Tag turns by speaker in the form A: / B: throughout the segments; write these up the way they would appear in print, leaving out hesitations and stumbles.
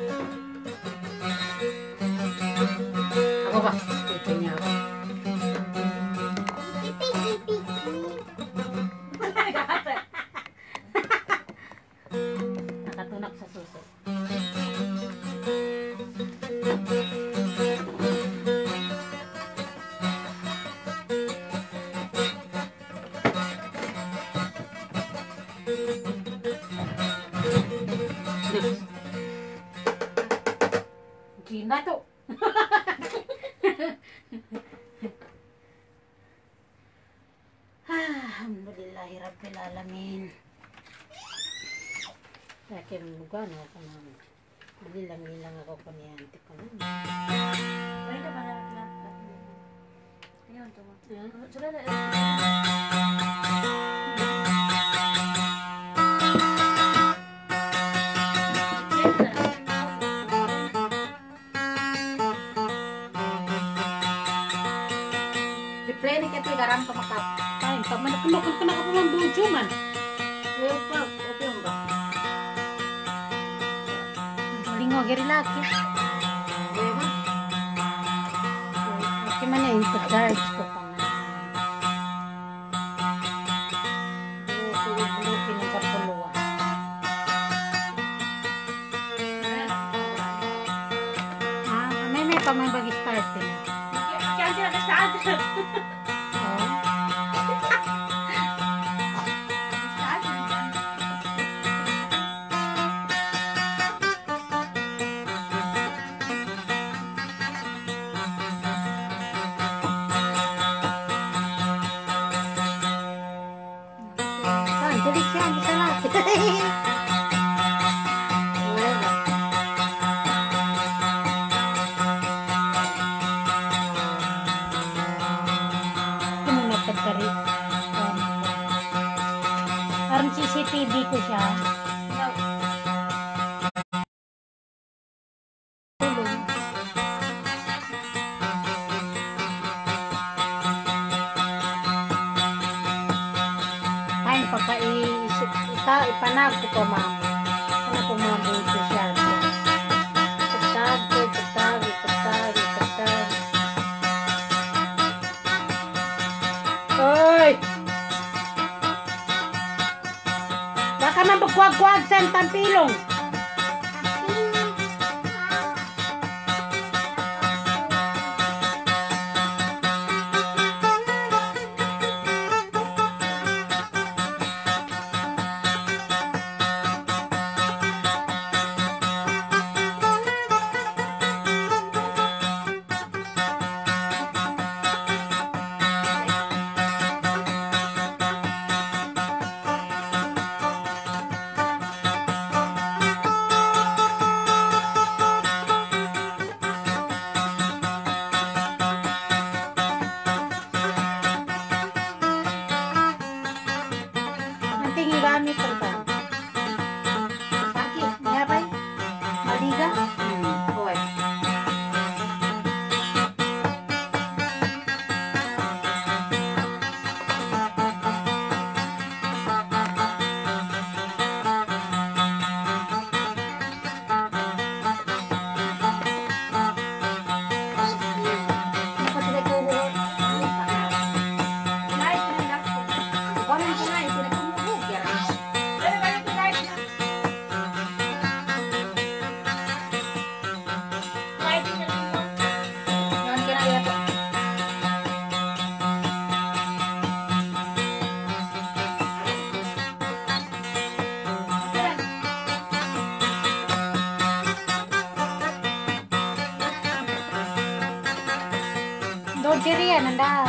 A: Ako ba? Pipi niya ako. Nakatunak sa suso. Gina to. Alhamdulillahi Rabbil Alamin. Akin lugar na ako naman. Bilang-bilang ako pa ni auntie ko naman.
B: Ay, ka pala. Ayun, tama. Sudah ada.
A: Replay ni kaya garam ka makat. Kain pa man ako ka na kapamang bujo man. Well pa, okay ba? Lingo geri laki. Diba? Okay man yung charge ko pa nga. Bulukin ng kapuluan. May pa may bagi start din.
B: Jangan jangan start.
A: Tulik siya, bisa lang. Parang CCTV ko siya. Kain pagka-iisip ipanag ko pa ma'am. Ano po mabuto siya. Patag. Oy! Baka man bagwag-gwag sa tampilong. Gamit ang ba? Sakit. Kaya ba? Maliga? Buhay. Dodgeria, nanda.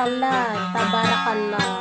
A: Masyaallah, tabarakallah.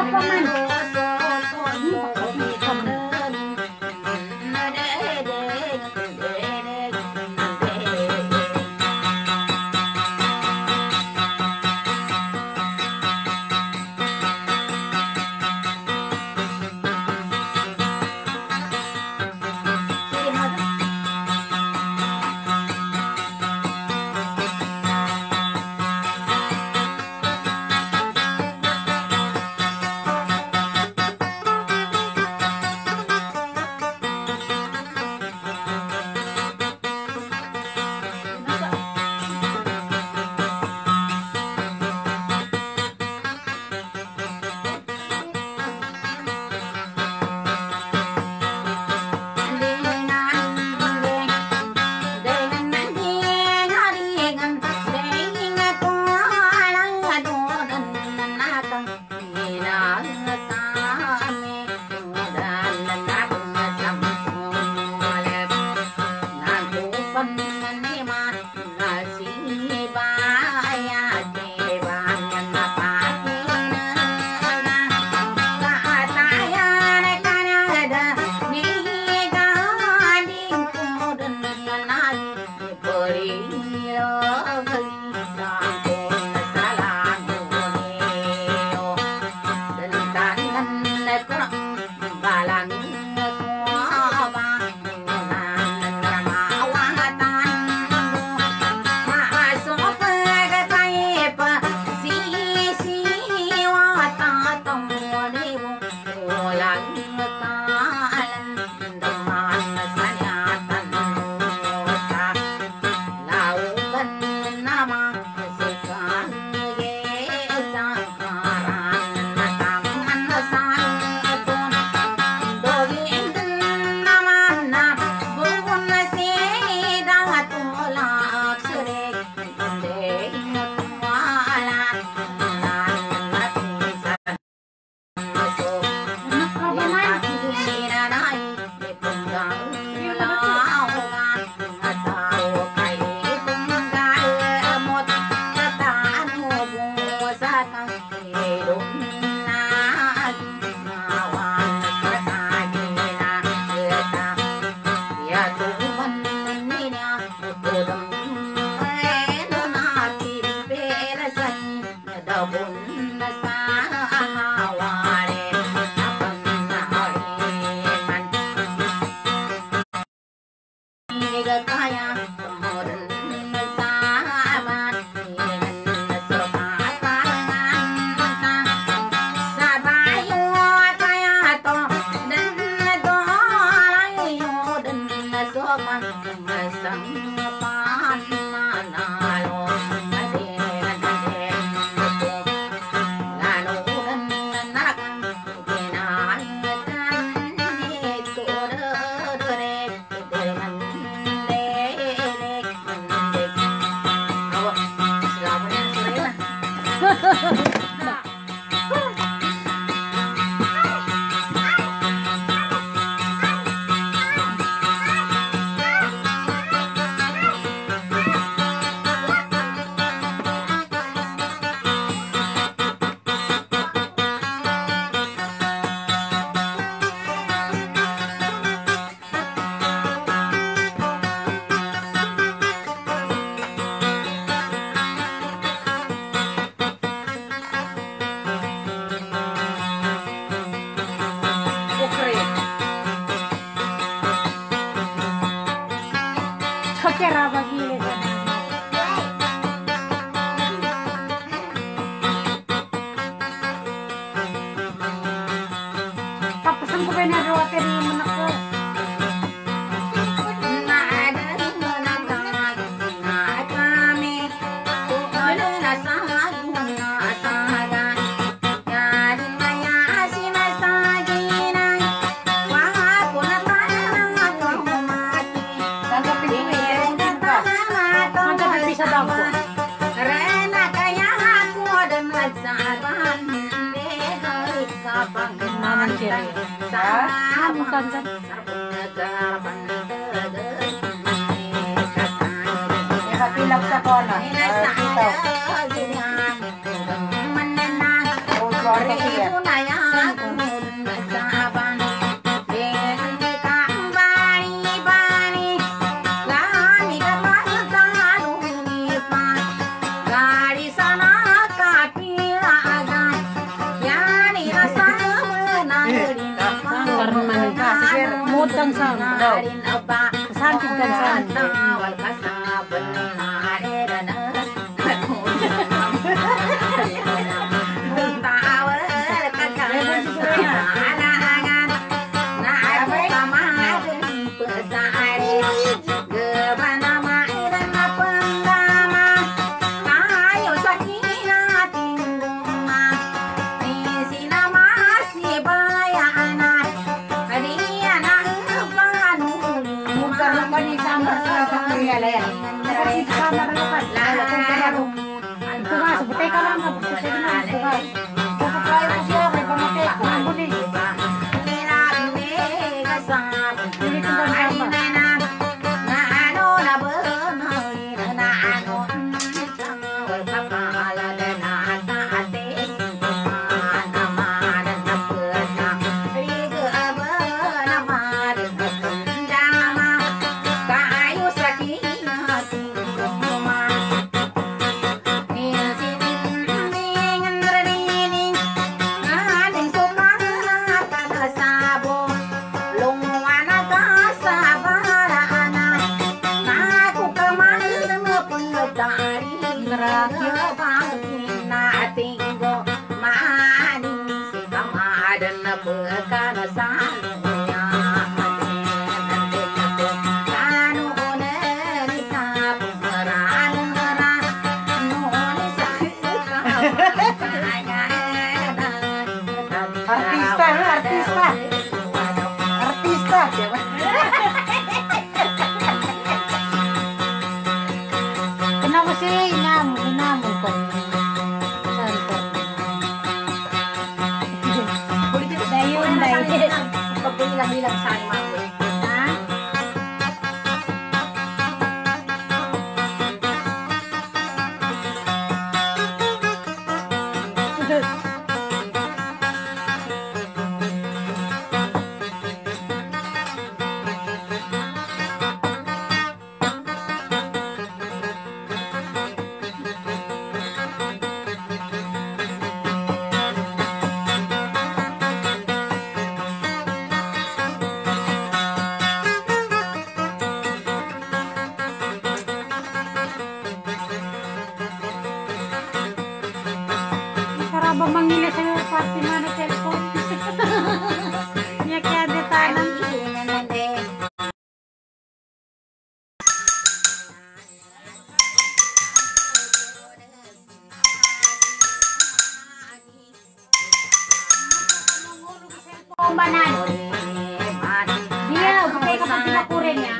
A: apa man? Ini pakai kamera.
C: Sorry.
A: Gansang daw. Kesantin gansang. Kenapa sih inam kok? Dayun. Pagbilang-bilang sa akin mga ha? Ba manggil sa party na na cellphone. Niya kaya detalan. Banan. Dia bukai kapag pinakurin niya.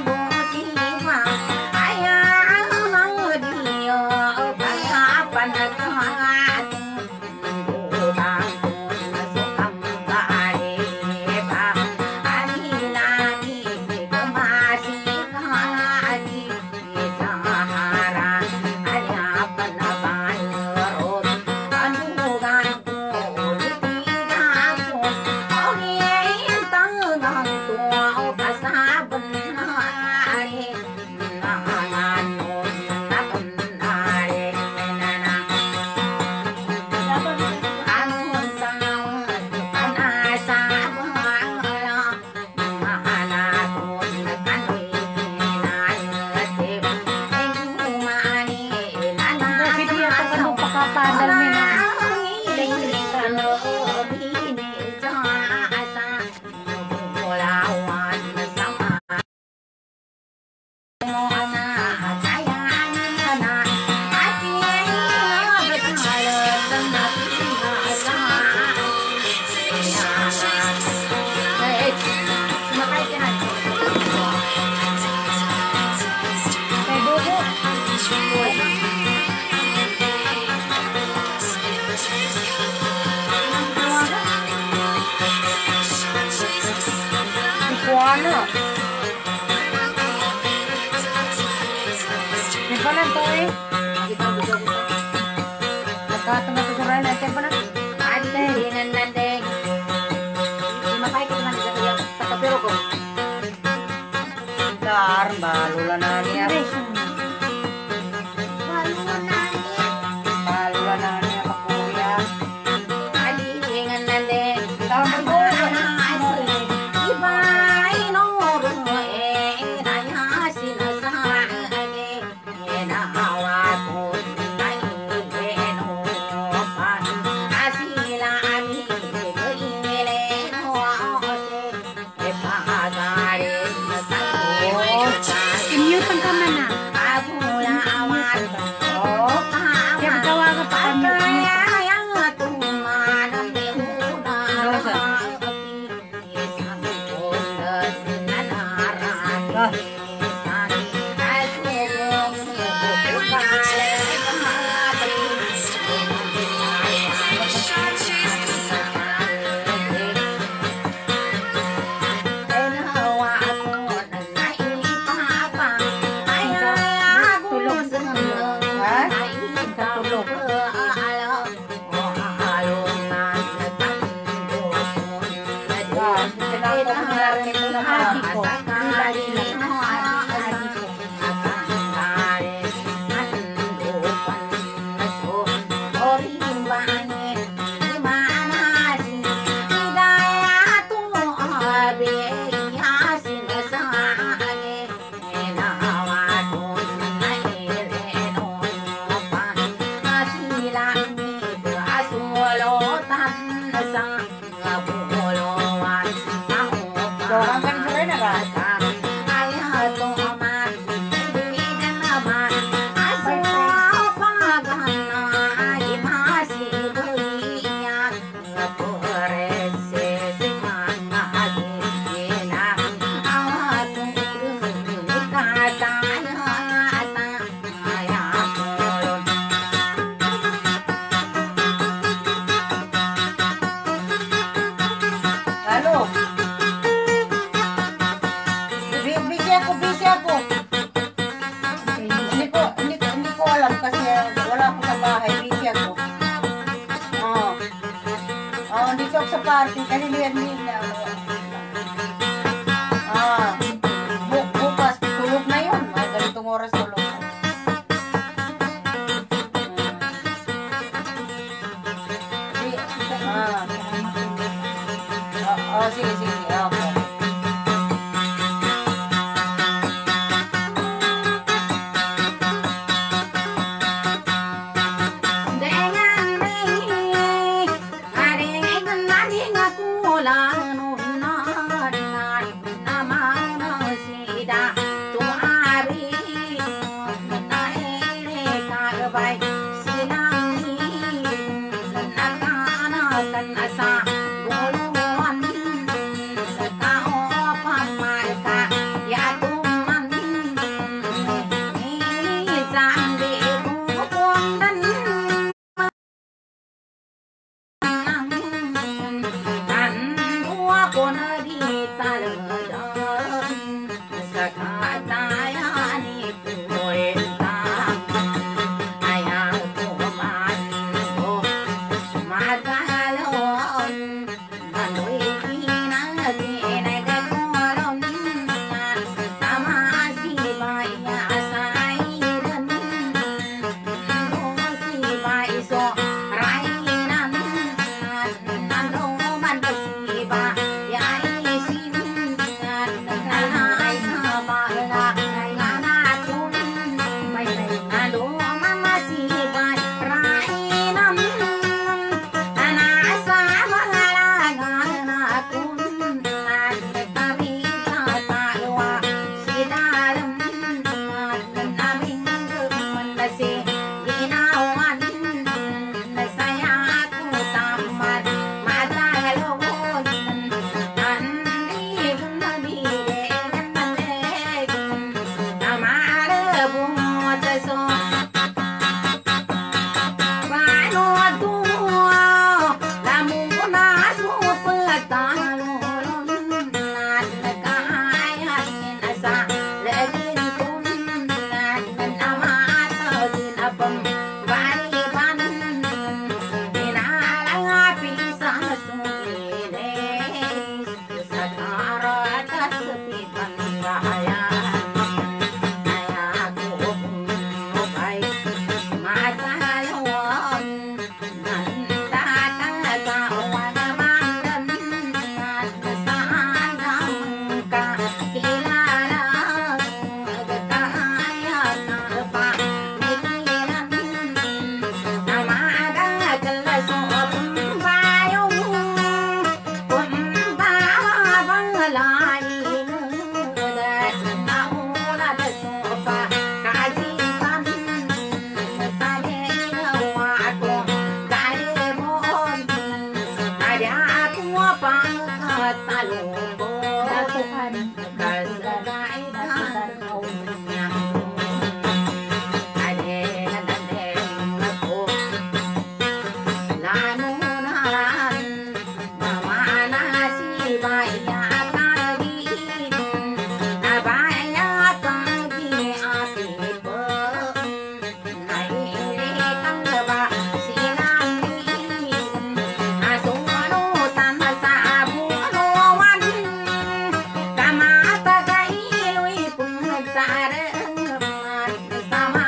A: Ano? Di ba lang to eh? Nakatama ko sa raya natin pa na? Ate, hinan natin. Mapay ka naman sa tatapiro ko. Dar, balula na niya. Balula na niya, pakuya. Ate, hinan natin. Tawag mo. Iba, ino. Orang kan sore na kan? Lalu, busy ako. Hindi ko alam kasi wala ako sa bahay, busy ako. Dito ako sa party, kanilihan nila. Bukas, tulog na yun. May ganitong oras tulog. Sige. Okay.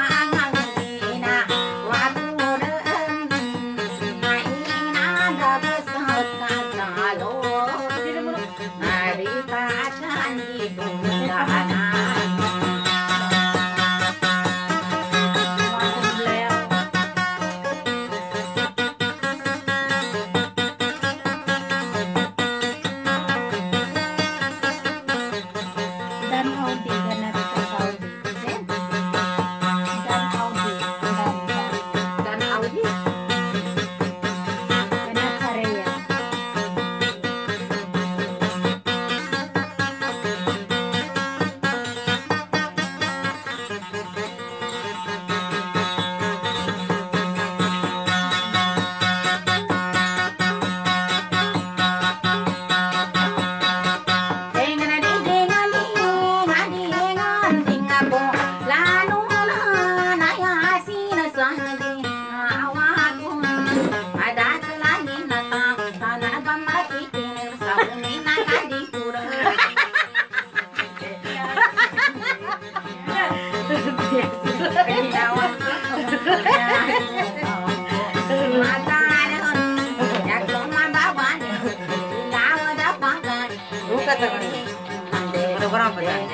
C: Ada orang apa ya?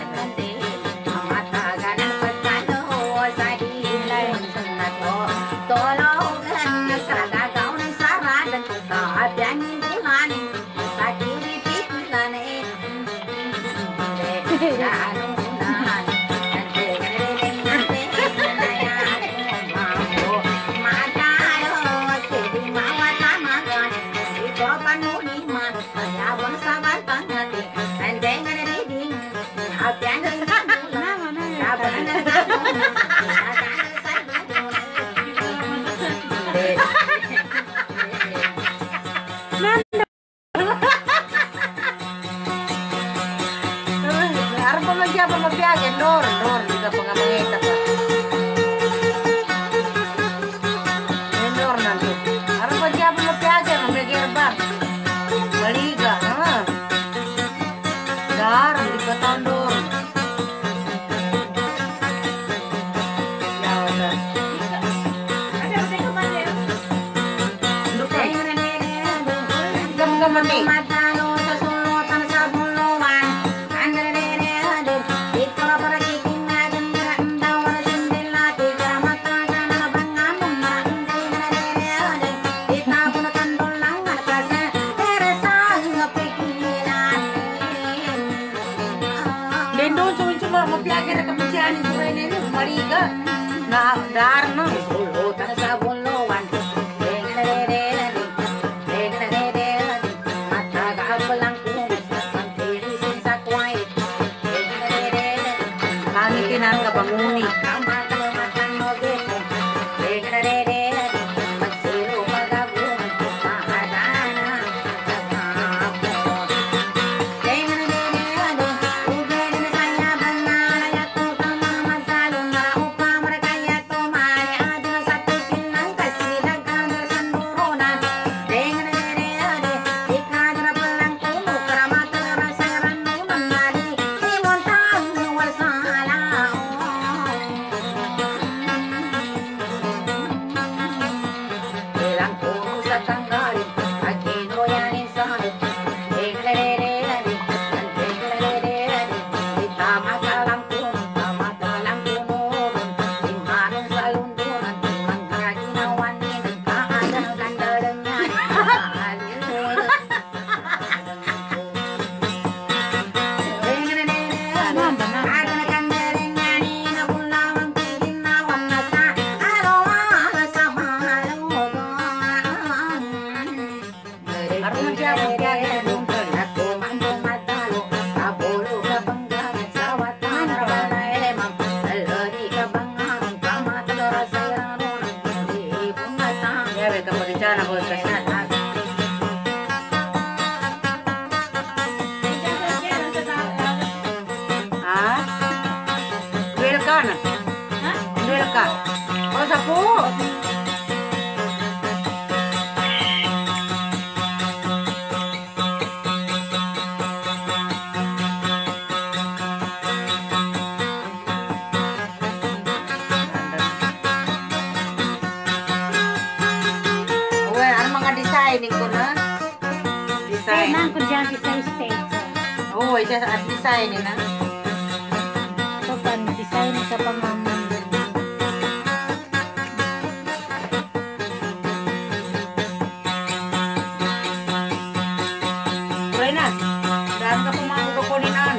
C: Oh, isa sa design na.
A: So, pan-design sa pamaman.
C: Pray na. Daan ka pa mga kukulinan.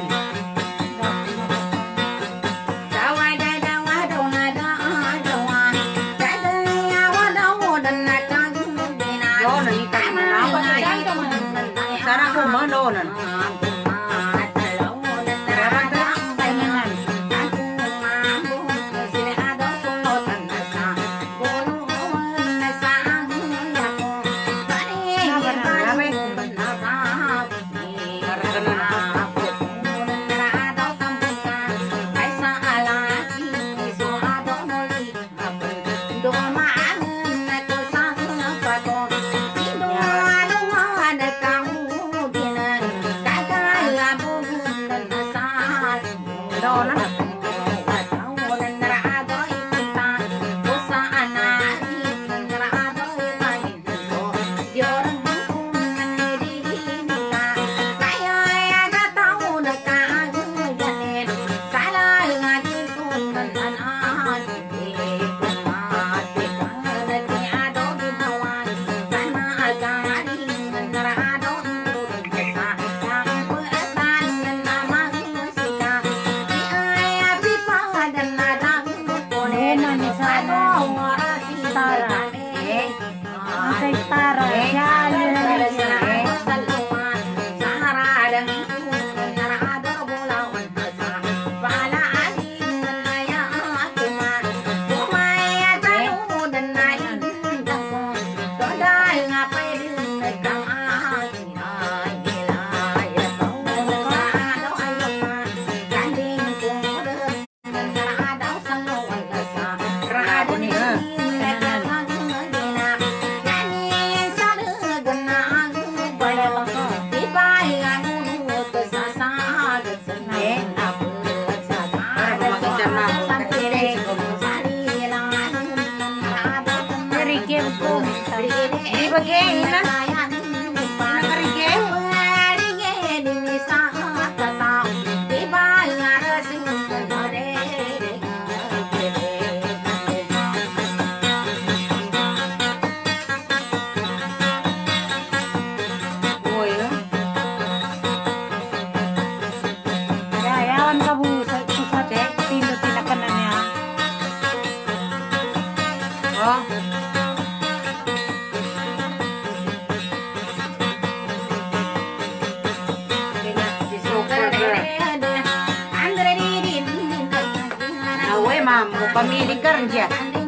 C: Sarang kumanonan.
D: Tara.
C: Pemilik kerja.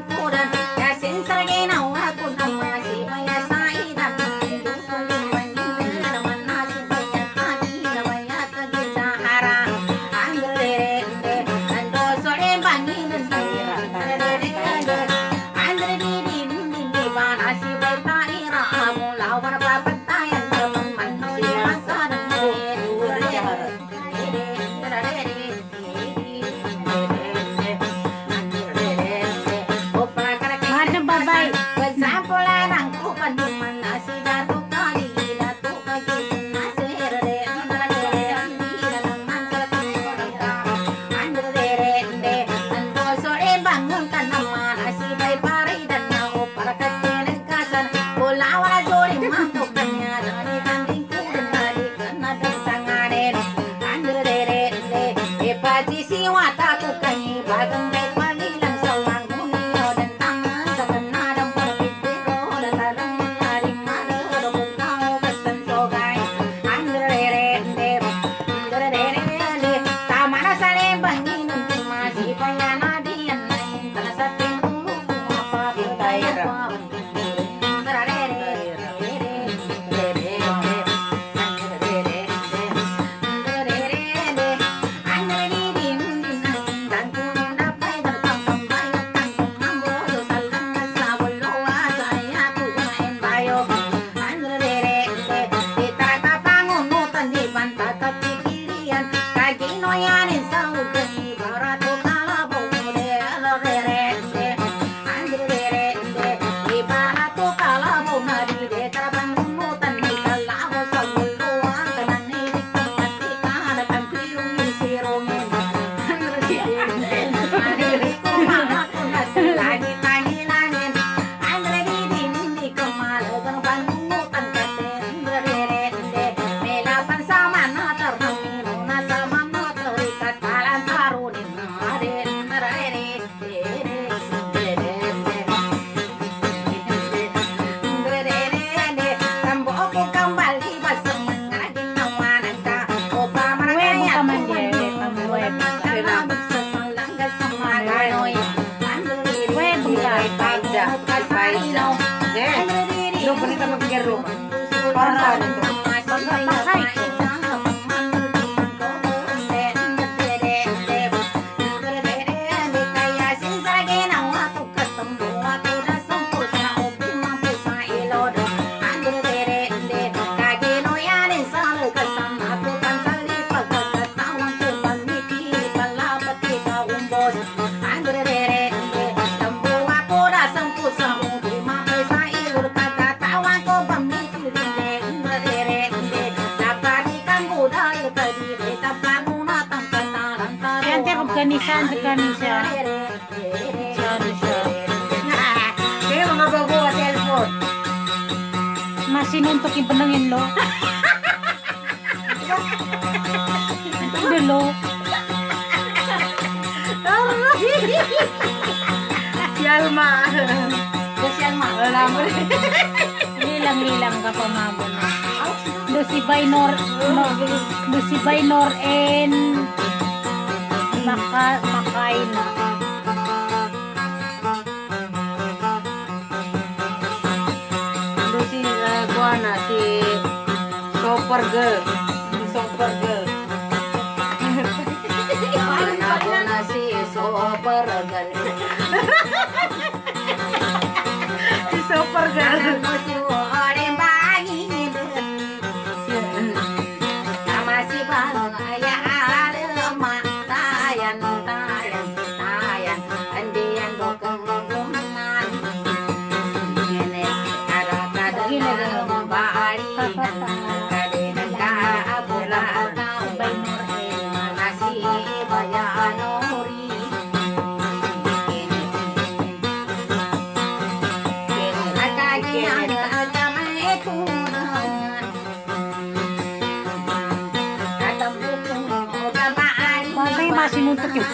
C: Kanisa. Kaya mga bago telepon.
D: Masih nuntukin penengin lo. Udah lo.
C: Sial mah.
A: Kasihan mah.
C: Lama.
D: hilang-hilang ka pa mamo na. Do si Baynor, no, do si Baynor and Makaina.
C: Itu si Guana, si Super Girl. Si Super Girl.
A: Mana bona si super girl.
C: Si Super Girl.
A: Ano si ore bagi nama si bang ya alma tayan tayan tayan andian dokeng guman ini ada kada bari kadena ka abula kau Baynor nasi bayanori
D: Mamay masinuntok yun.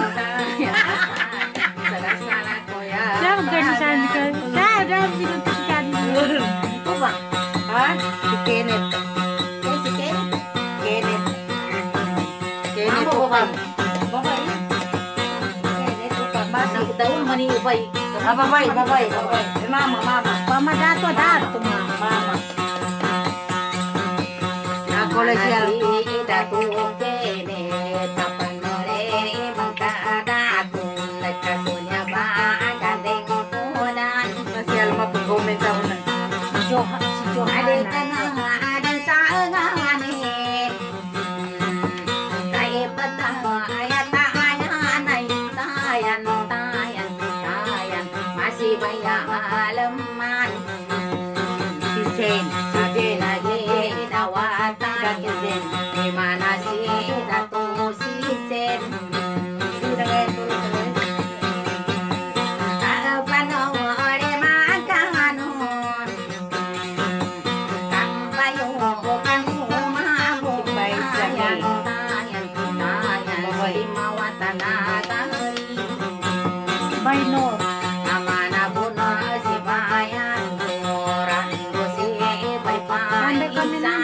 D: Siya, ganyan siya. Siya, dahil sinuntok si Candy.
C: Ha? Si Kenneth. Kenneth. Kenneth Upang. Babay. Mama.
D: Mama dato.
C: Mama. Ako lang siya. Sosial mapag-comment ako na.
D: Si Johanna.
A: Masih banyak halaman
C: Si Jane.
A: Sabi lagi dawatan di mana si Datu si Sen panore makanon kang bayo kang umabu tayan limawatan natari
D: Baynor.
A: amana buno si bayan orang si bay
D: Sampai kami na.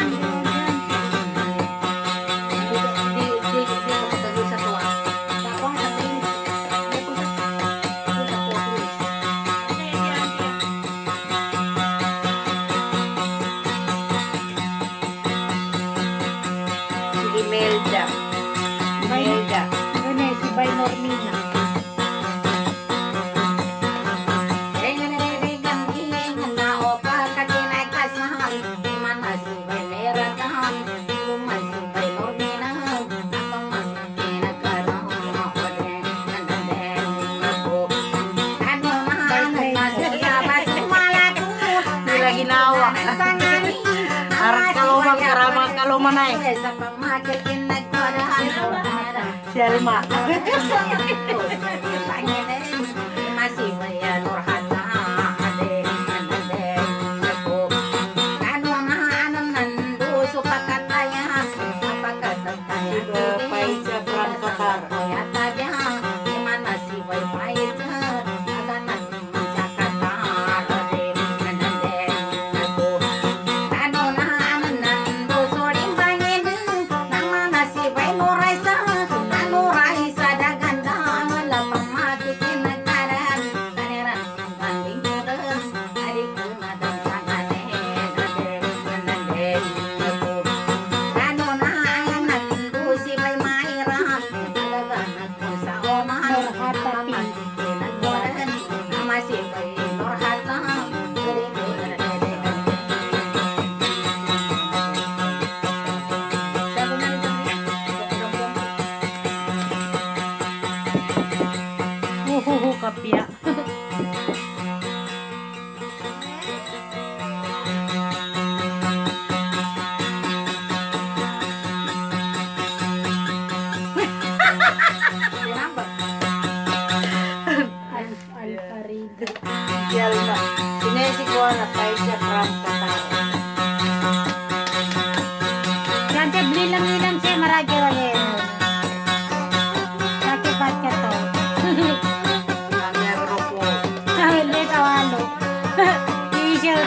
C: Si Imelda. Imelda.
D: Ganyan, si Baynor Mina.
C: Sila ginawa. Harap kalumang karamang kalumanay. Si Alma.
A: Masih bayar Nurhana ade ade aku anu anan nandu supakat tanya apakah tanya
C: Pai sa Prangkapar.
A: ya tanya di mana si wifi ada nanti Jakarta ade ade aku anu anan nandu soring bangin nama nasi Baynor Raisa anu Raisa dagan lapang mati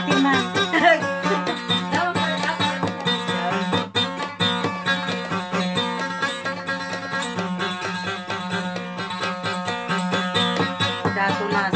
D: Fatimah.
C: Udah tunas.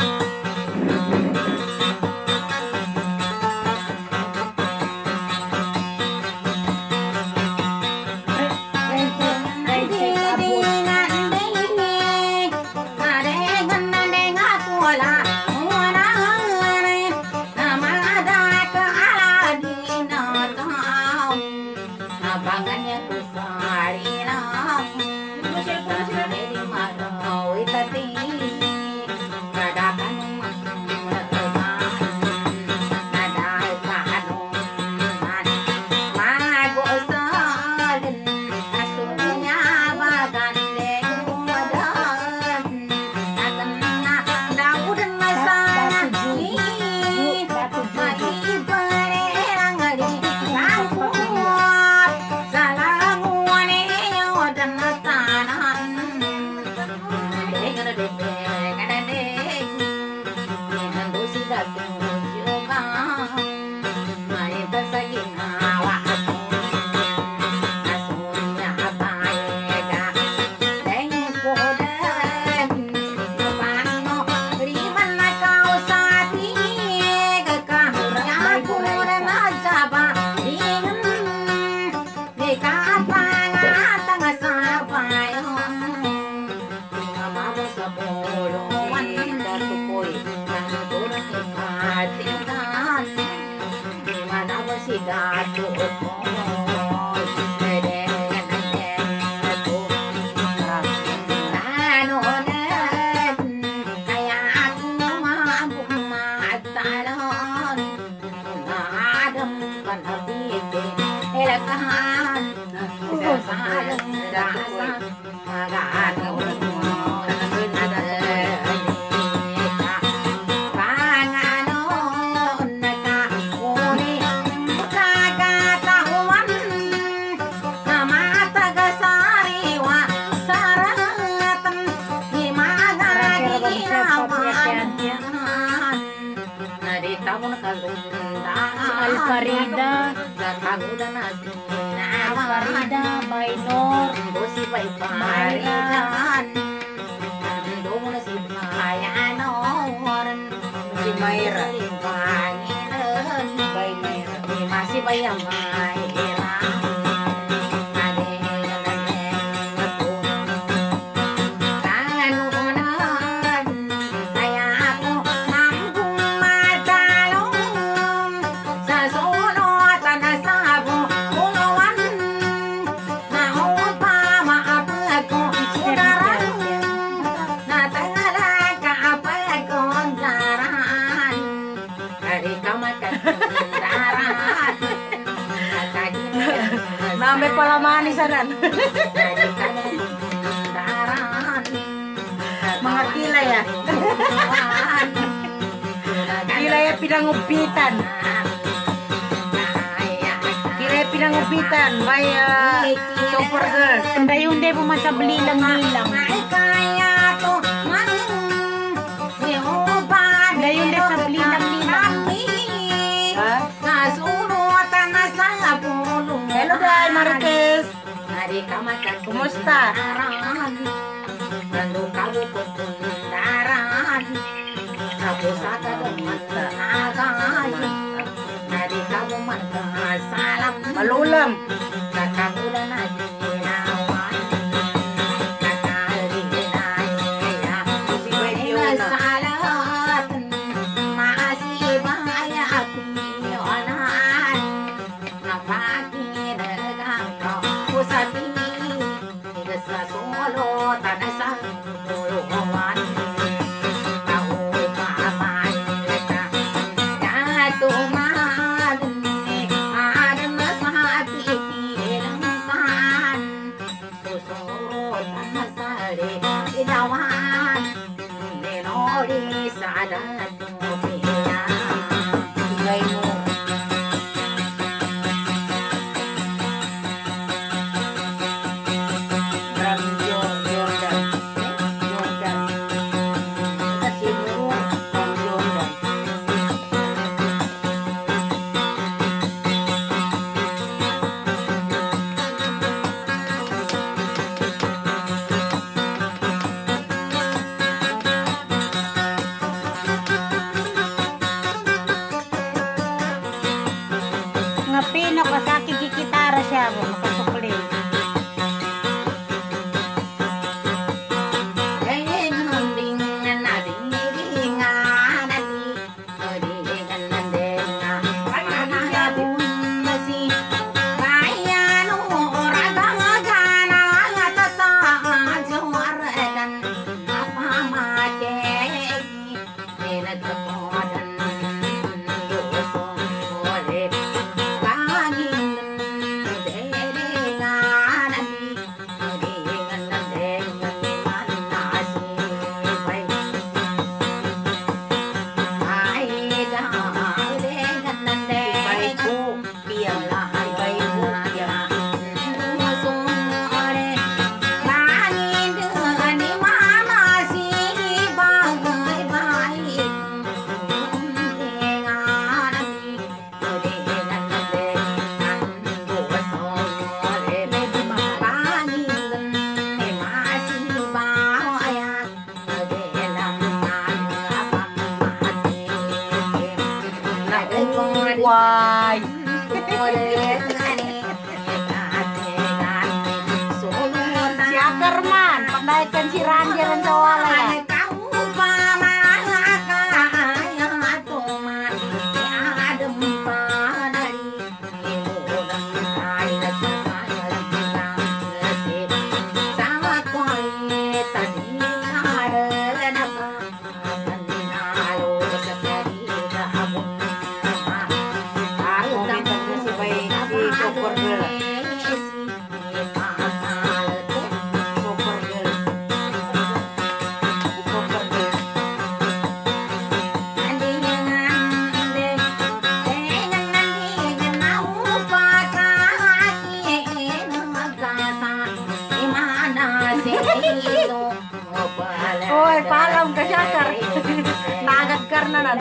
C: Alfarida Bainor Si Mayra.
A: Masih bayang
C: Nambe pala manisanan. Mga kilay ya. Kilay ya pinangupitan. Kilay pinangupitan. May super girl.
D: Unday-unday po masa belilang-lilang. Unday-unday sa belilang-lilang.
C: Ha? Hello guys, Marites. Kumusta? Malulam.
D: ngapino ka sa kikitara siya mo makasukli.
C: Why?
D: Si Ackerman, pandaikan si Randy dan Sawala ya. Oi, palam ka Syakar. Tagat karena na.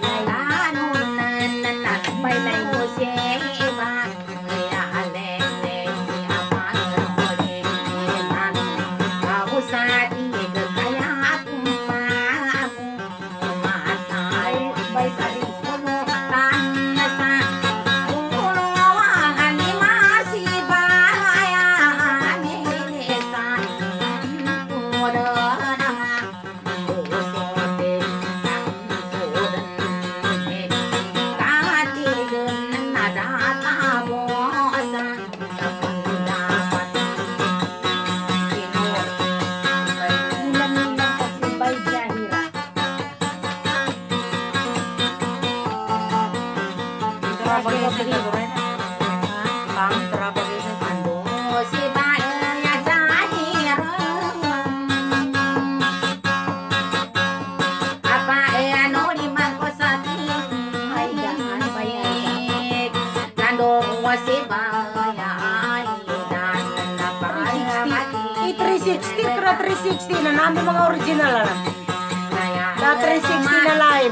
D: Kira 360 na namin mga original na. Da 360 na live.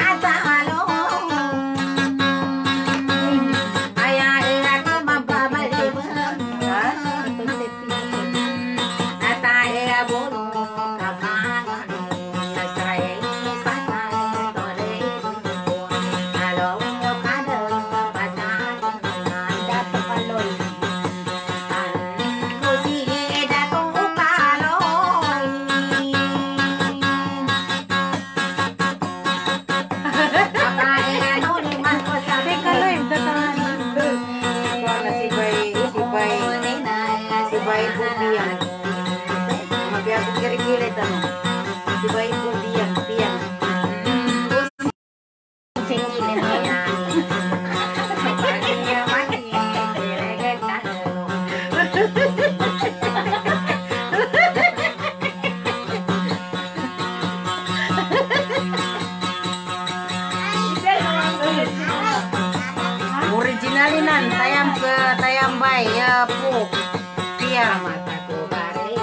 D: Originalinan tayam bay ya pu tiang mataku bare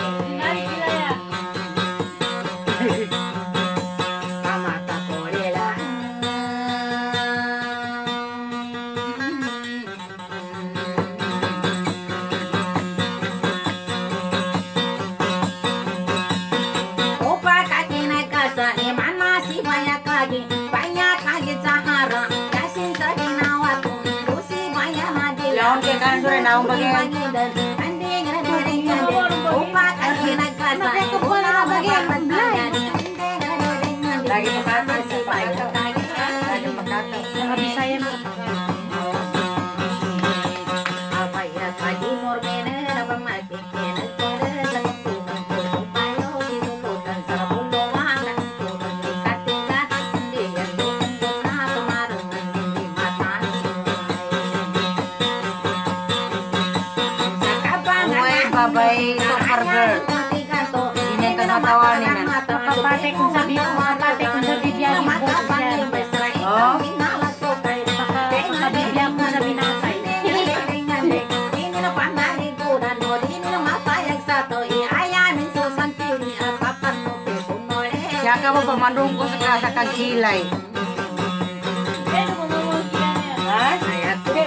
D: mata kolela opa kaki naik kasa mana si banyak lagi Zahara kasih tadi nawat
C: naon ke kan sore naon bagian. Lagi makata si Pak. Lagi makata.
D: Mga Bisayan.
C: Babay super girl. Ini kan matawanin.
D: Kapapate kung sabi biyagi po siya.
C: Oh.
D: Sabi biyag ko sa binasay.
C: Siya ka mo pamandong ko sa kagilay.
B: Pero kung mamagkilan niya.
C: Ha? Ayat ko.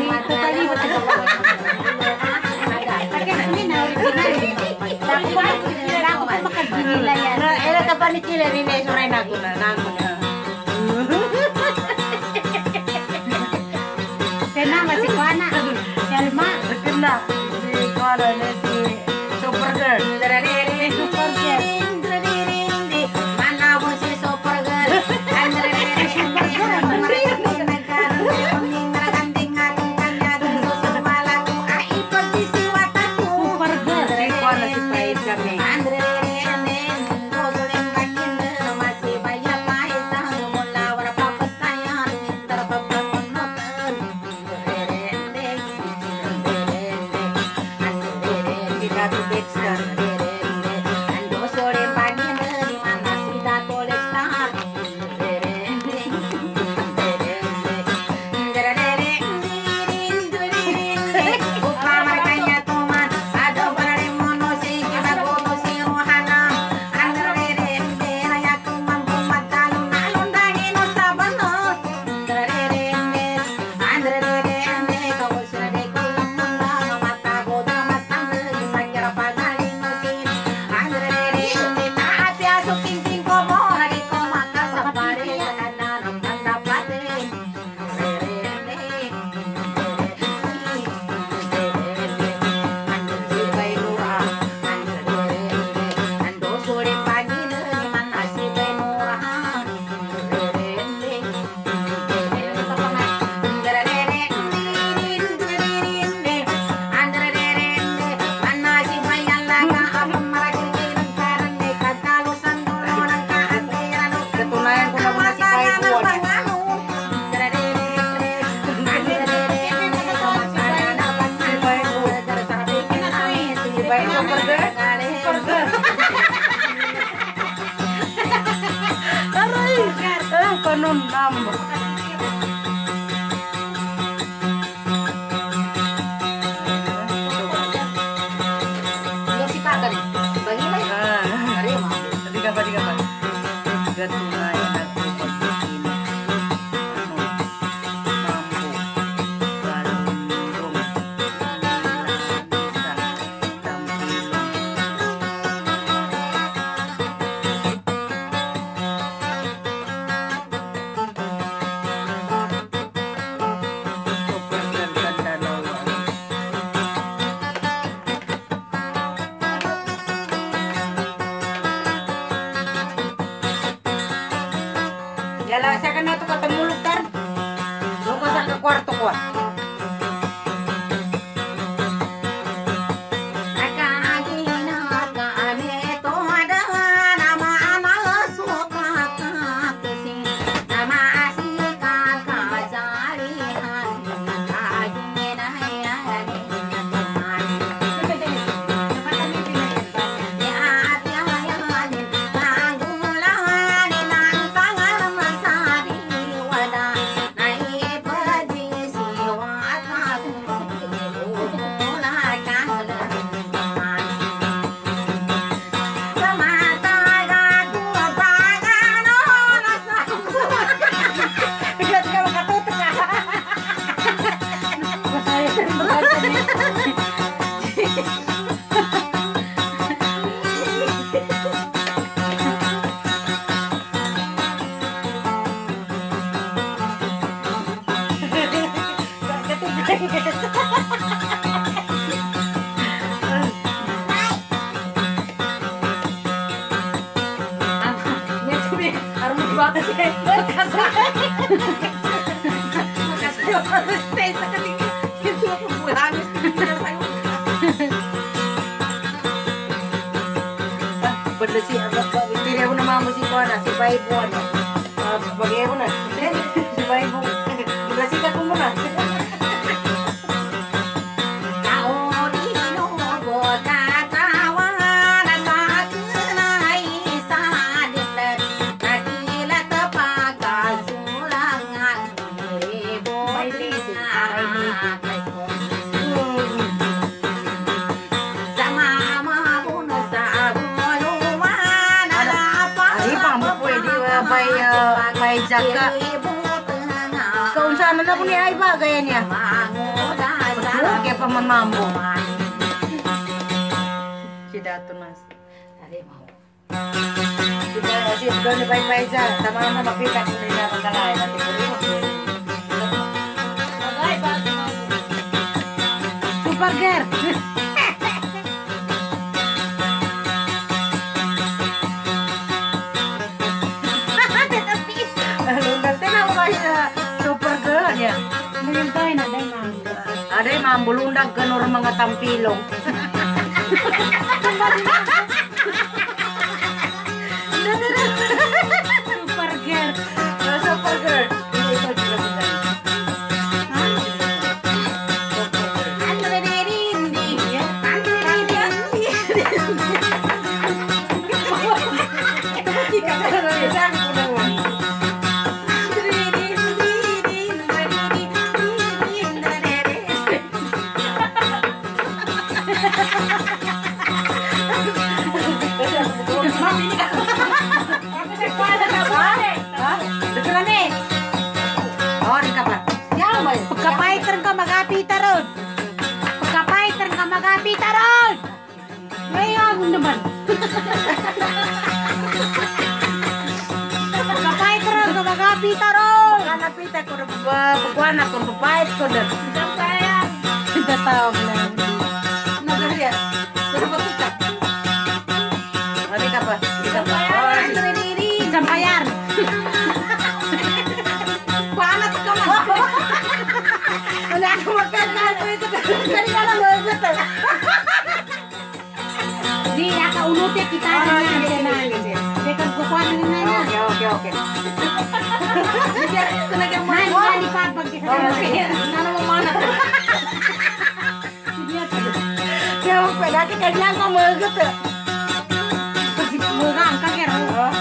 C: Era tapan ni Chile ni sore na ko na nango na.
D: Kena masih kuana. Selma.
C: Kena si kuana ni si super girl.
D: Super girl. Super girl.
C: Si kuana si Pais kami. Konon nambah. Lala, saya kan itu ketemu Luktar. Lu ke kwarto ko. Berdesi tidak pun nama musik mana si bayi buat bagaimana si bayi bu berdesi kan pun mana bayi jaga keunsahan na pun ni ay ba gayanya kayak paman mambo tidak tunas
A: Tadi mau.
C: kita masih doon ni bayi jaga tama na mapita kung hindi na magkalay natin
B: Bagay, bago na.
D: Super girl.
C: super girl ya.
D: Nilintay na day mambo.
C: Ada yang mambulundag kan orang mga tampilong.
D: Super girl.
C: Super girl. Ini itu juga bisa.
D: Pagkapaitan ka mag-apita ron. Pagkapaitan ka mag-apita ron. Ngayon naman. Pagkapaitan ka mag-apita ron.
C: Napita ko na pagkuhan ako, papait ko na.
B: Sayang.
D: Tatawag na.
C: Nagariya. Pero bakit? Ano ka pa?
D: Sampayan.
C: Paano ka man? Wala ako magkakaano ito. Kani ka lang magot.
D: Di, akaunuti kita na yan. Teka, kukuha na nga na.
C: Okay.
D: Man, mali pa pagkisaya.
C: Nana mo mana? Kaya mo pwede natin kanya ko magot.
D: Muga ang kakero.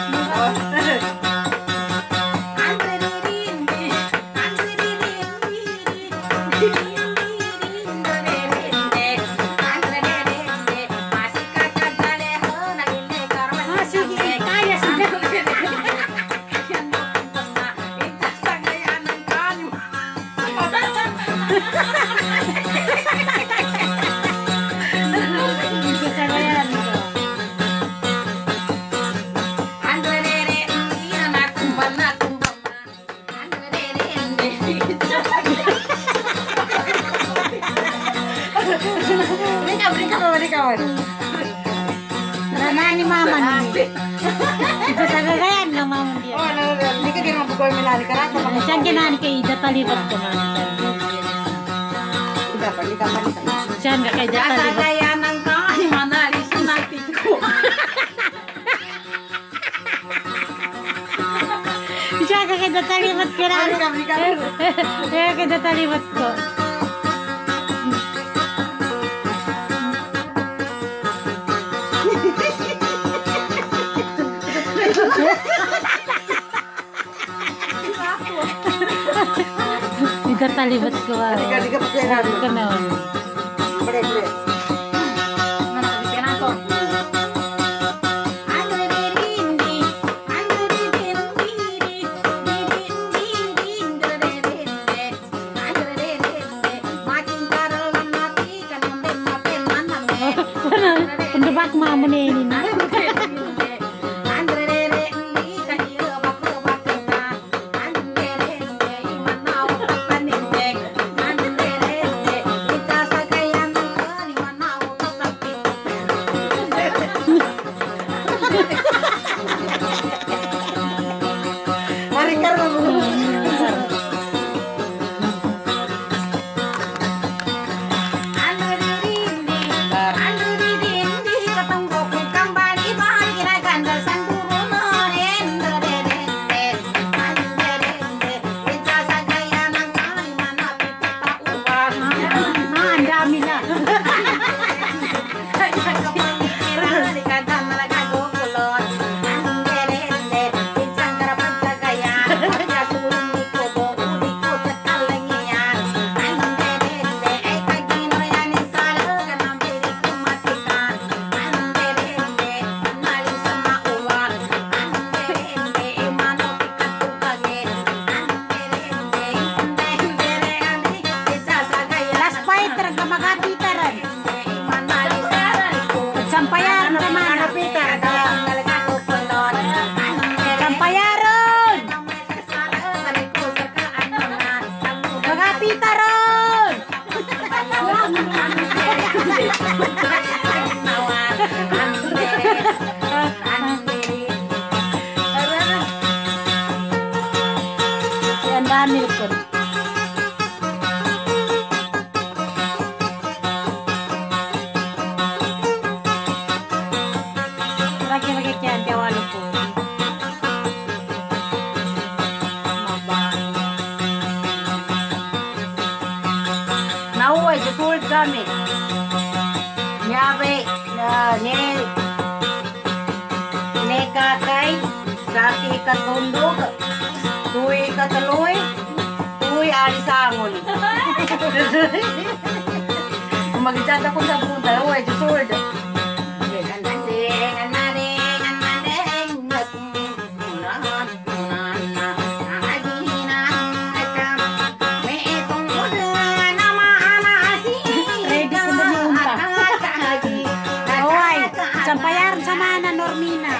D: Ranaan ni mama ni. Ito sa gagayan ng mama dia.
C: Hindi ka din mabukoy milali ka nato.
D: Saan kinani kay Ida talibat ko man.
C: Tidak pa, hindi ka manita.
D: Saan ka kay Ida talibat?
C: Kasagayan ng kain, manalis natin ko.
D: Saan ka kay Ida talibat ko na? Kaya kay Ida talibat ko. Ida talibat ko.
C: Hindi ka pwede.
D: Ika na.
C: Pre.
D: Pendebak mama ni ini. kami na. Last fighter ka magapitaran. Sampayan ka man. Sampayaron. Magapitaron. Yan dami ko. Lagi-lagi kian jawalo po.
C: Nauwi, susulod kami. Nyabe, ni kakay, saki katundog, tuwi kataluy, tuwi alisangon. Mag-chat ako sa punta, nauwi, susulod.
D: Sampayaron sa mana Normina.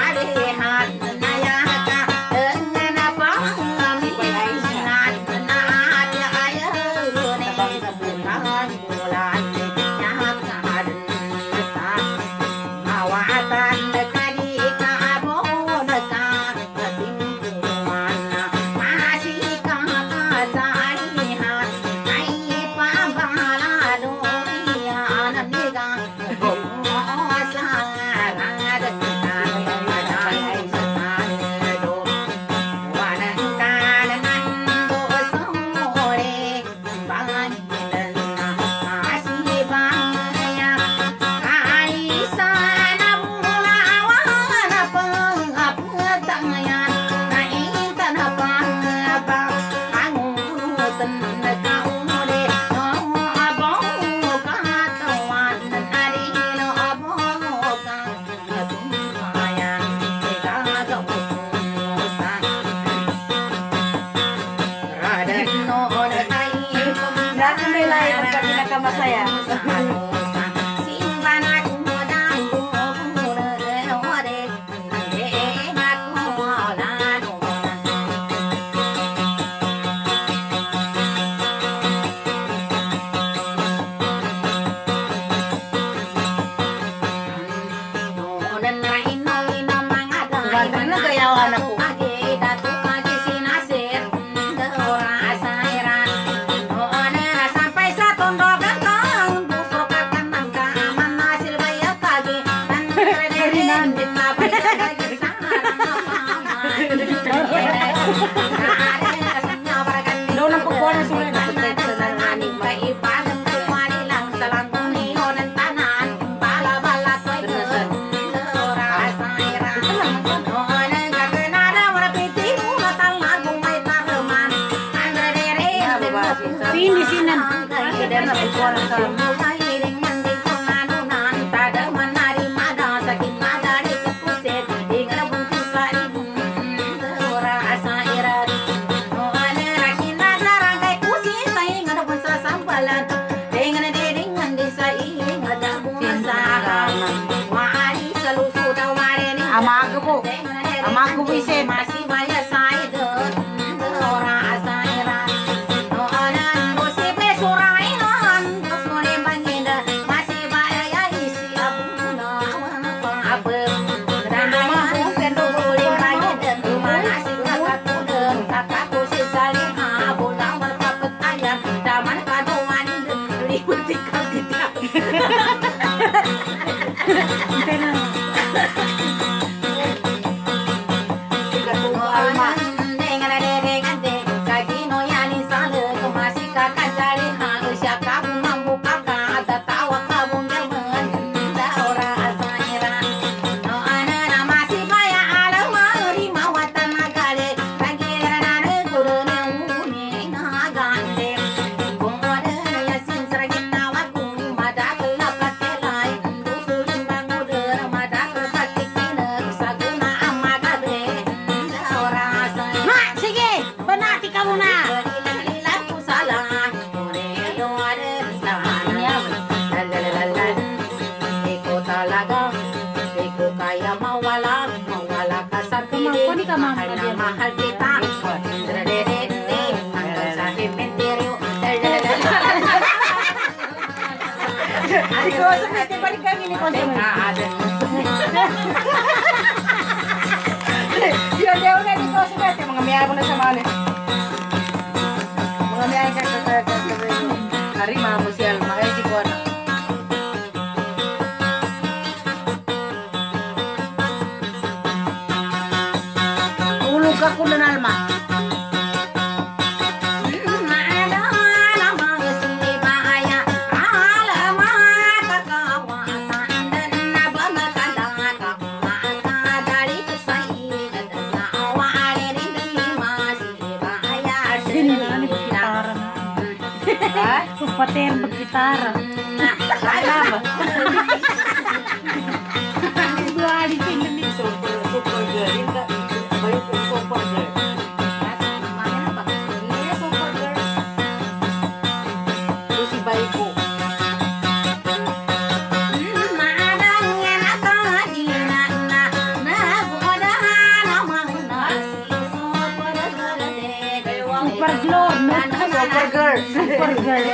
C: Masaya. Ganda gayawan ako. Daw lang pagkuha ng sulit na protection ng aning
D: Hindi sinan.
C: Kaya na pagkuha ng sa Amago po. Amago po isin. Kaki no yani sale, kemasi kakak cari hang, siapa mampu kakak. Si Cosme, balik kami ni Cosme.
A: Ada.
C: Dia na di Cosme, mga miyaya ko na sa mali. Mga miyaya ka hari mga musial, makaya si Kona. Ulog ako na Alma.
D: Pater bergitara.
C: Kenapa?
D: Dua di sini.
C: Super girl, ini bayu super girl.
A: Namanya apa? Ini super girl.
C: Itu si bayi po.
D: Super glow, no?
C: Super girl.
D: Super girl.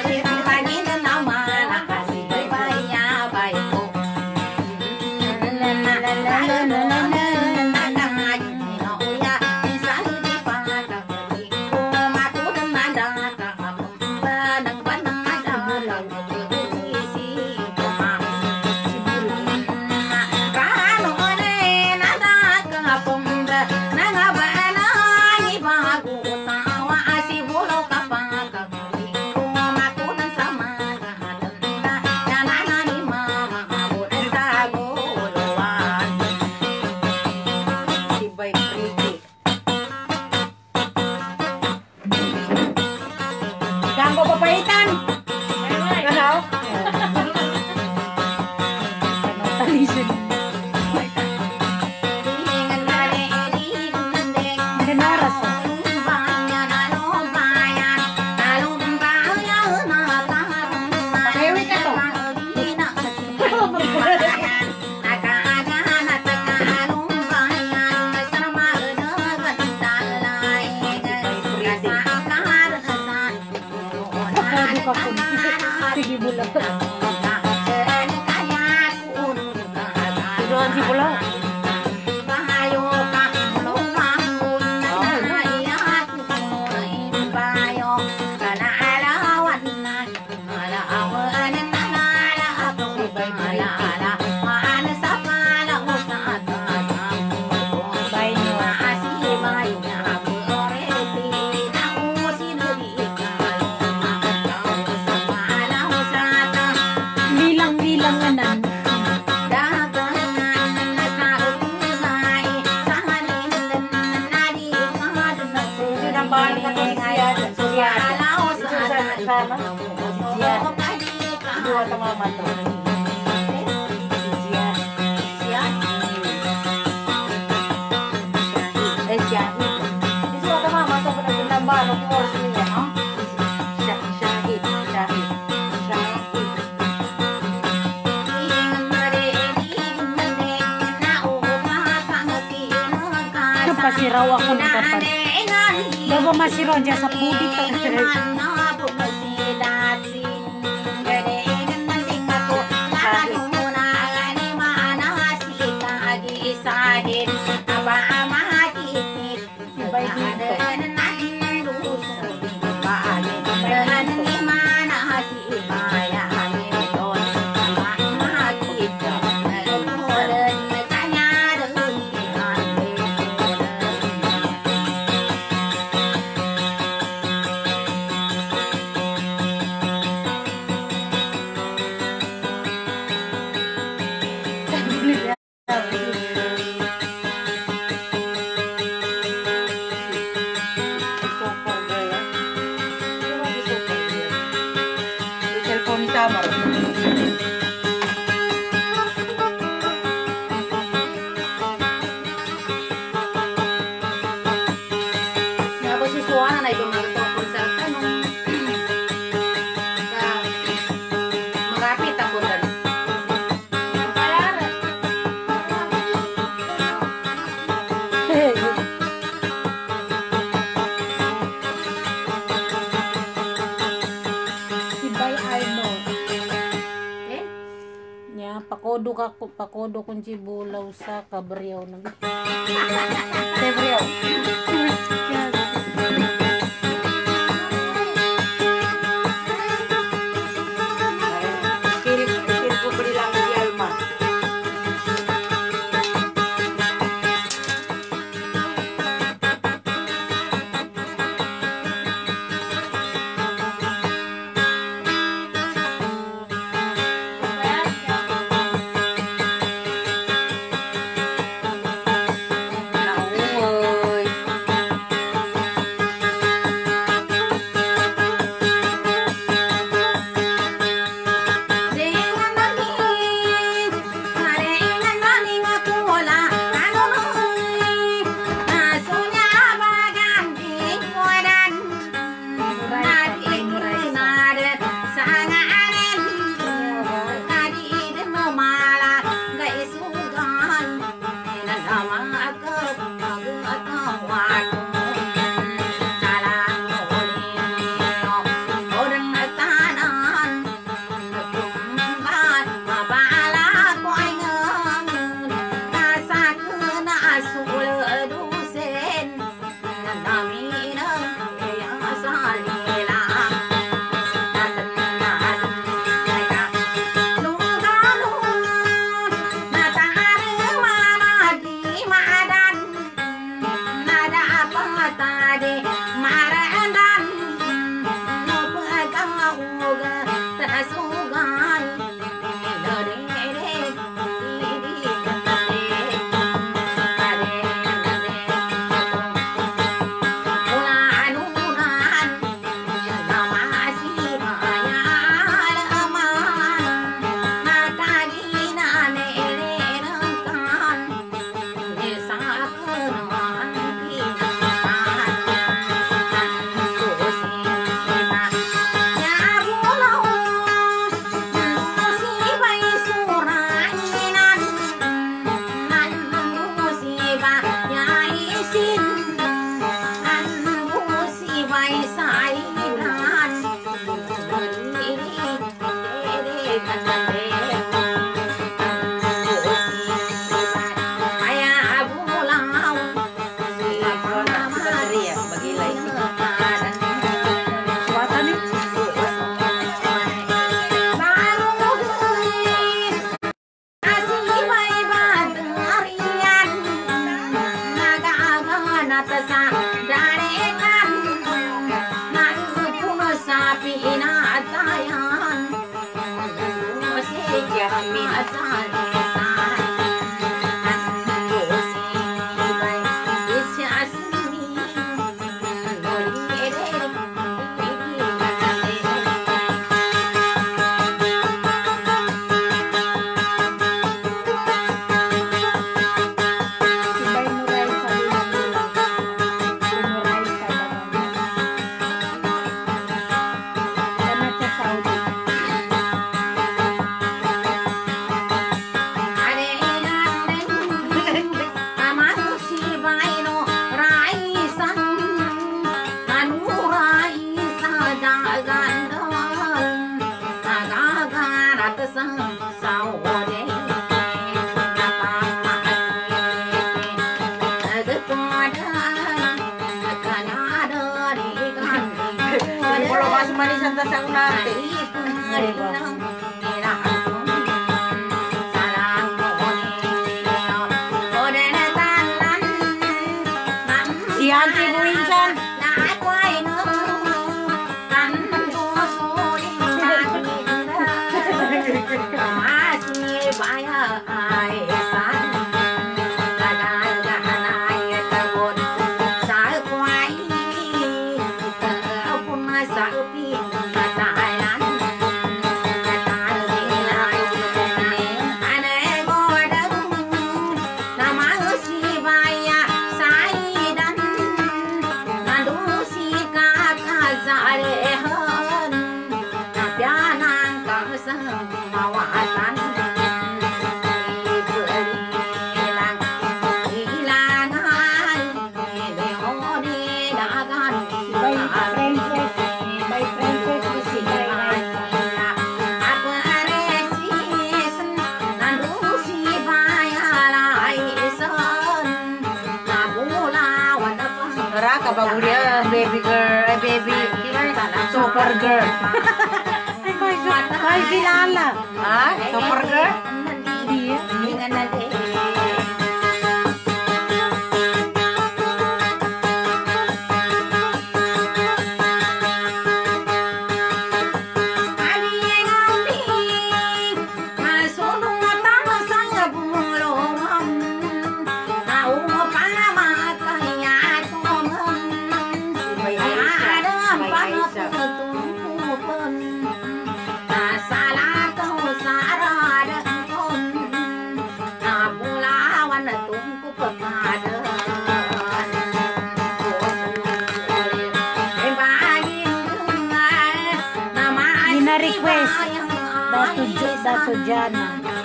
C: Ganggo papaitan. Ano?
D: Talisin. Kenaras.
C: Hewi ka to.
D: Sige bulan.
C: Doon si Pulau.
D: Bilang-bilanganan.
C: Yun ang bahala ka to si Sian. Sama. Si Sian. Dua ka mama to. Si Sian. Sian. Dua ka mama to. Pinambalo ko oras niya, no? Syahid.
D: Ito pa si raw ako ng kapal. Bawa masih roja sa pudit. pakodo kunci bulaw sa kabriyaw nag.
C: Tebriyo. Kiri ko beri lang di Alma.
A: Sa
C: Supergirl.
D: May kilala.
C: Ha? Supergirl?
D: Iya. Request Dato Jana.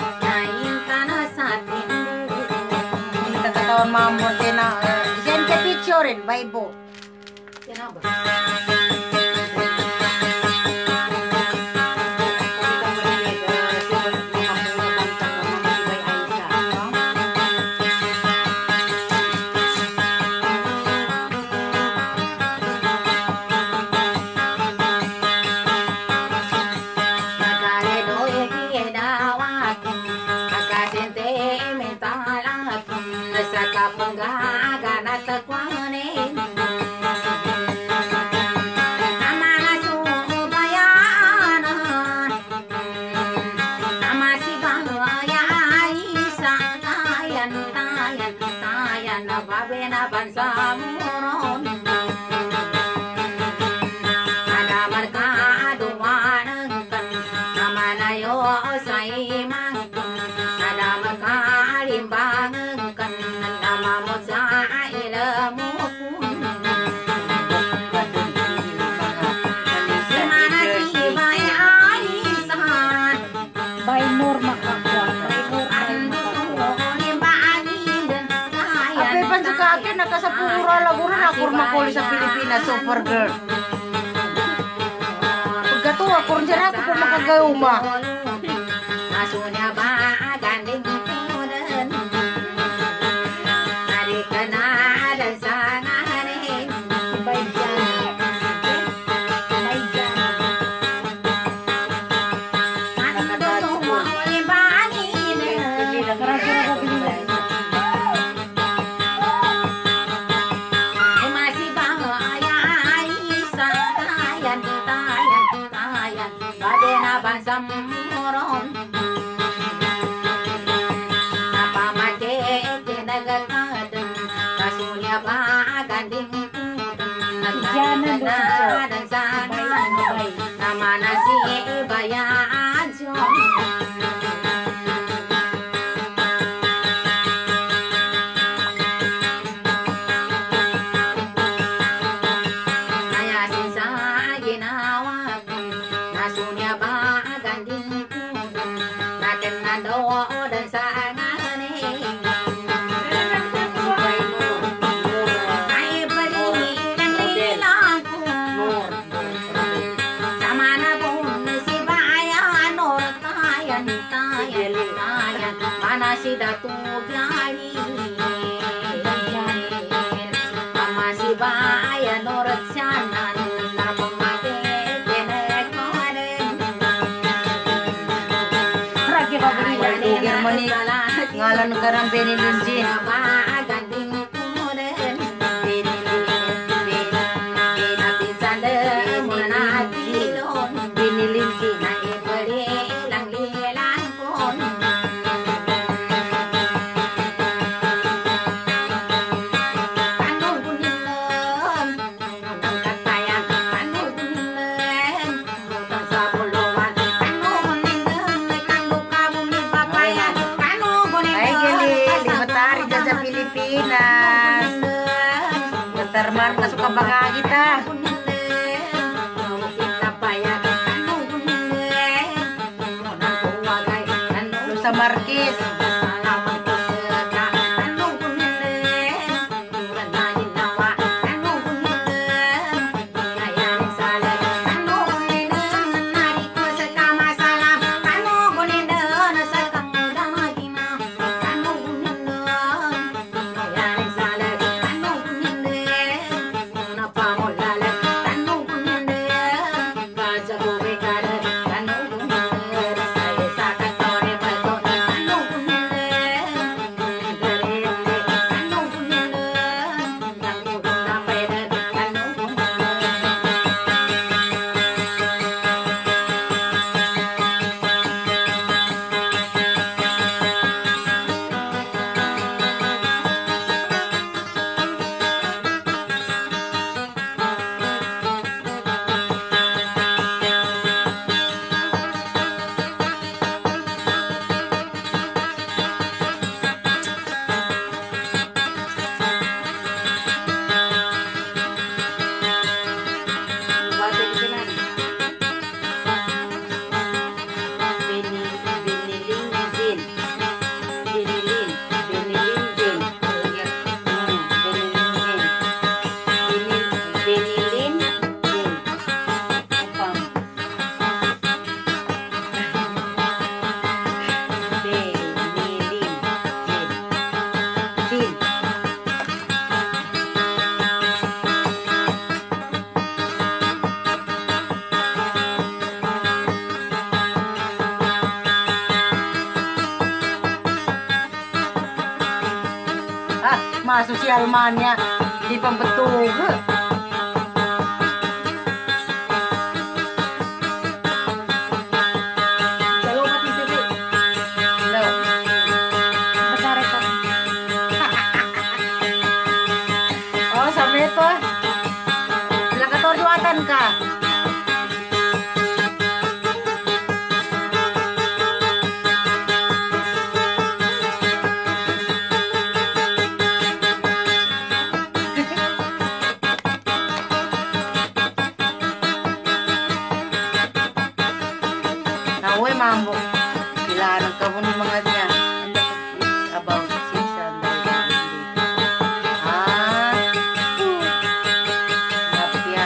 C: Kita katawan mamor tina. Send the picture in Bible. Nakasapura lagura na kurma ko sa Pilipinas, Supergirl. Pagkato ako rin dyan ako po makagayuma.
A: Masunya ba ganding tudan. Hari kana dan sanganin. Si Datu Gali Masih bahaya norat sanan Narpemate Kenek Noren
D: Ragi babri
C: Germany ngalan negara Benelinjin.
A: Ganding Kuren Pinapinsan Munakilon
C: Benelinjin.
A: Naipere Lang Lilang Pon
C: Pilipinas. Terman ka suka banga kita. Lusa Marquis. Masuk si Almanya di pembetul. Kalau mati sih. No.
D: Besar itu.
C: Oh, sama itu. Bila kata juatan kah? Nawe mambo. Kailangan ka mo ng mga niya. It's about 600. Napya.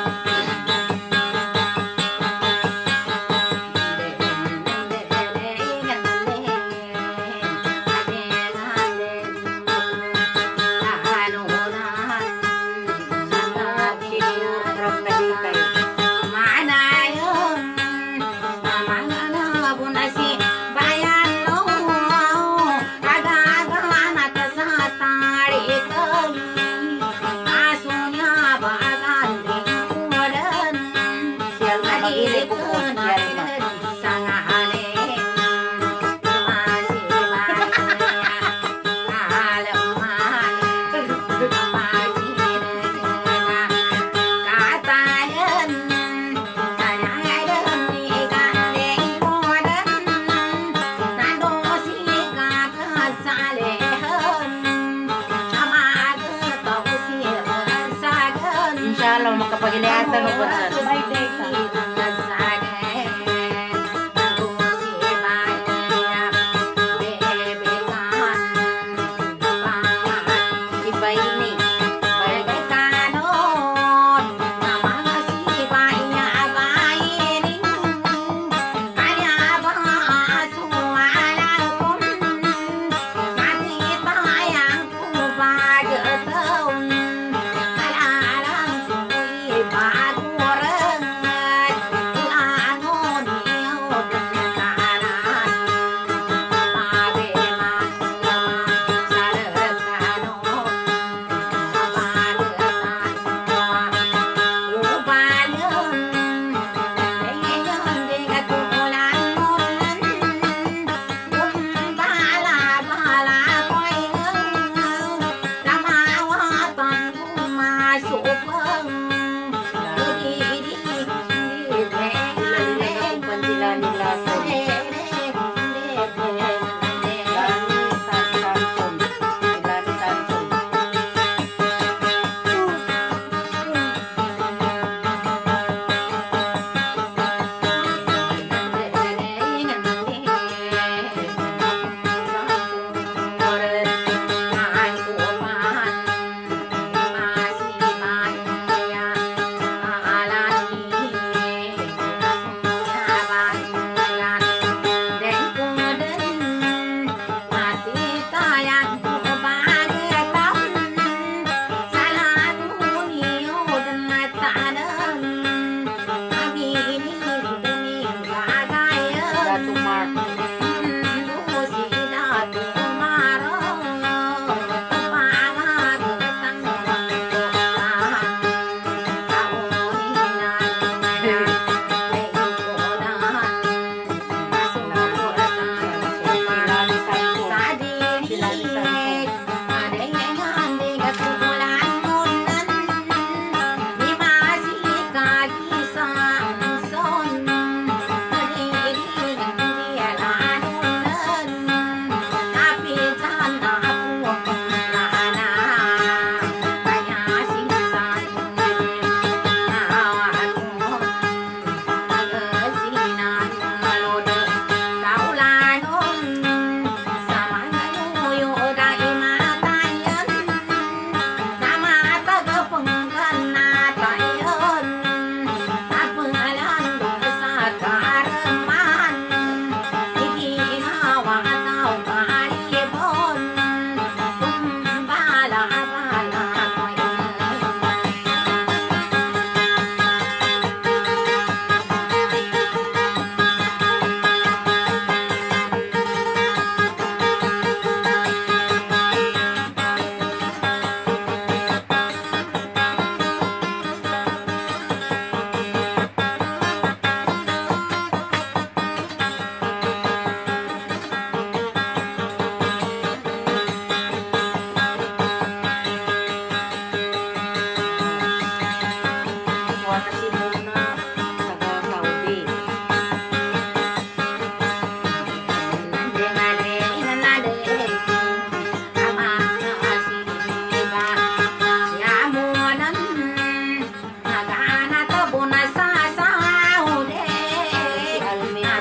C: From Nagitay.
A: Mana yun? Mana na bunasi bayan no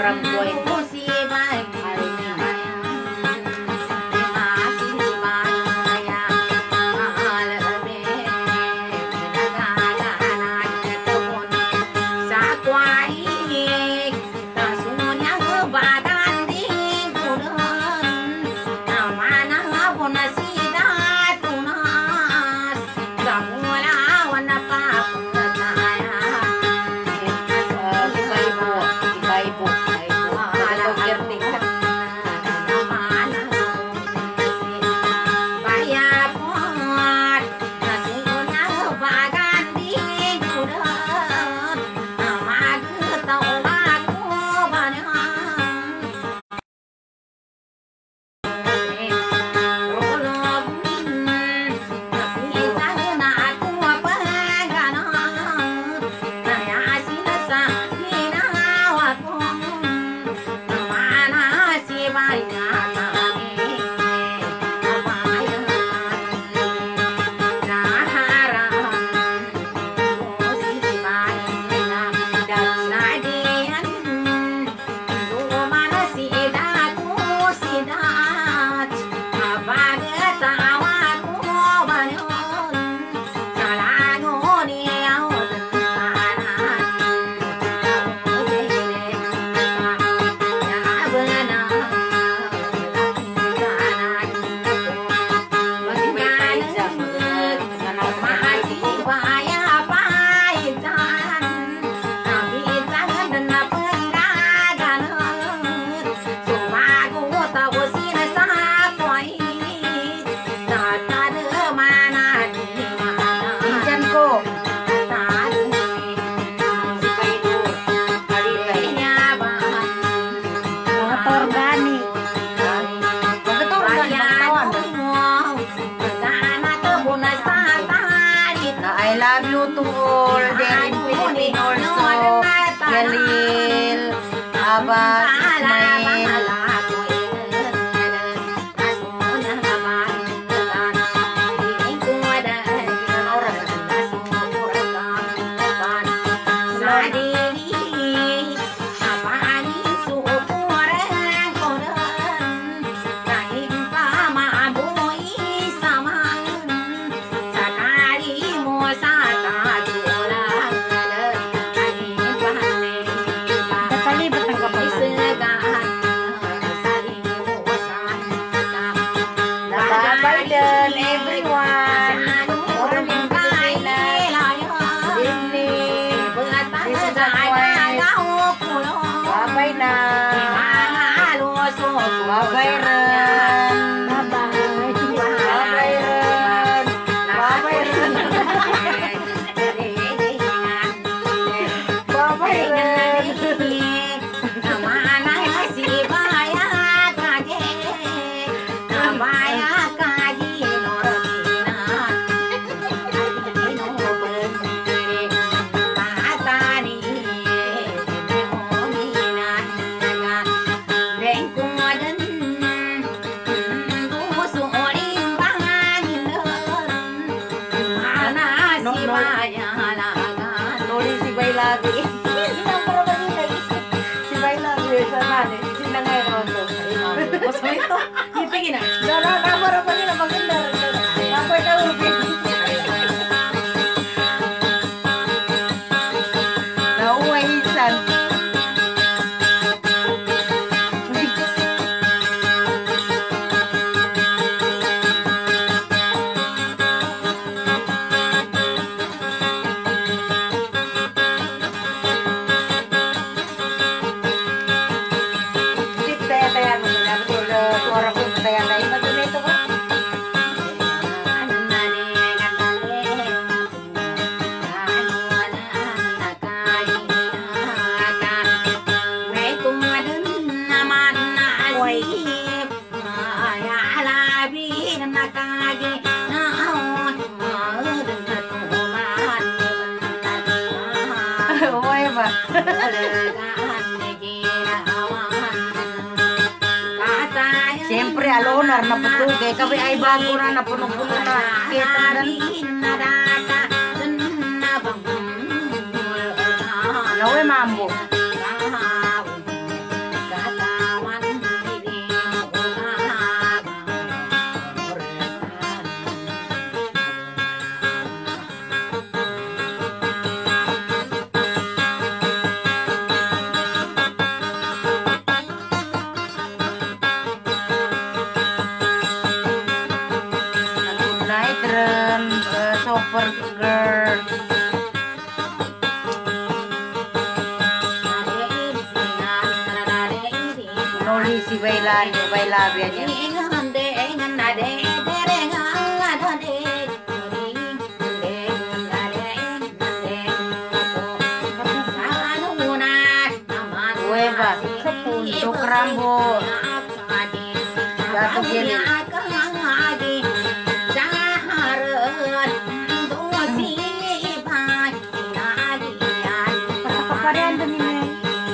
C: orang boy. I love you to all there in Philippines also. Galil, Abbas, Ismail. Siyempre, alonar na putugay. Kami ay bago na napuno-puno na. Kitan Nawe mambo. Mauli si Bailan, Bailabian yan. Hueva, Sukrambo, Gato Gili.
D: Kaparian doon ni May.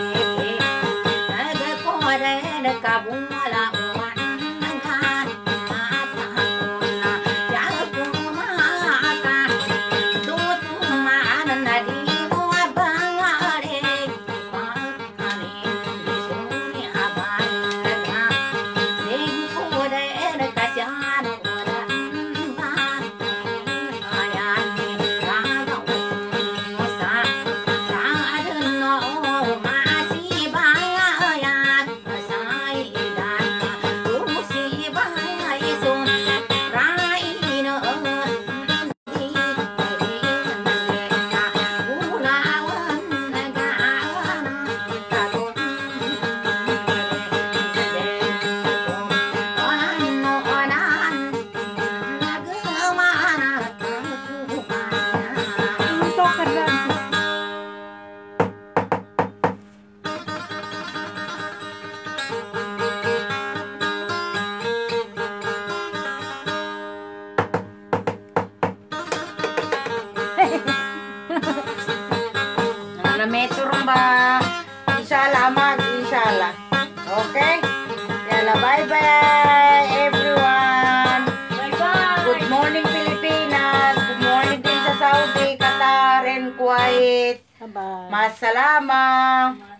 D: Untuk kerja.
C: Ano meturong ba? Inshallah, inshallah. Okay? Yala, bye-bye everyone.
B: Bye-bye.
C: Good morning Pilipinas. Good morning din sa Saudi, Qatar, and Kuwait.
D: Bye-bye.
C: Masalama.